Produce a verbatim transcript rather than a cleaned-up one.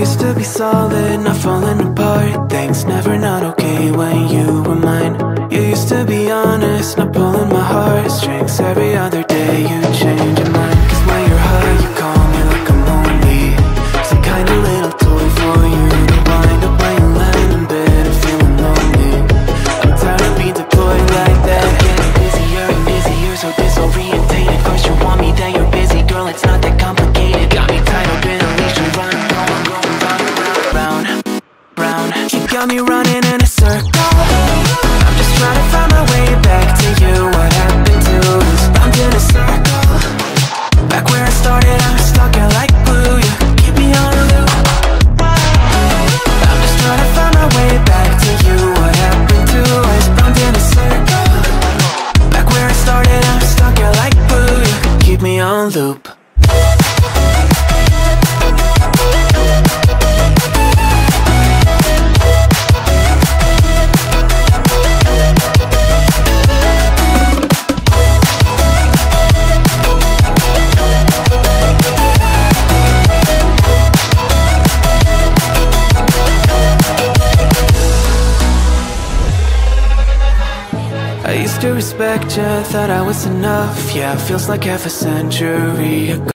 used to be solid, not falling apart. Things never not okay when you were mine. You used to be honest, not pulling my heartstrings. Every other day you change your mind. Cause when you're high you call me like I'm only some kind of little toy for you to wind up playing lying in bed and feeling lonely. I'm tired of being deployed like that. Getting busier and busier, so disorientated. First you want me, then you're busy. Girl, it's not that complicated. Got me tied up in a leash and run, going, going round and round, round, round. You got me running in a circle. I'm just trying to find my way back to you. What happened to us? Round in a circle. Back where I started, I'm stuck in like glue. You keep me on a loop. I'm just trying to find my way back to you. What happened to us? Round in a circle. Back where I started, I'm stuck in like glue. You keep me on loop. I used to respect you, thought I was enough. Yeah, it feels like half a century ago.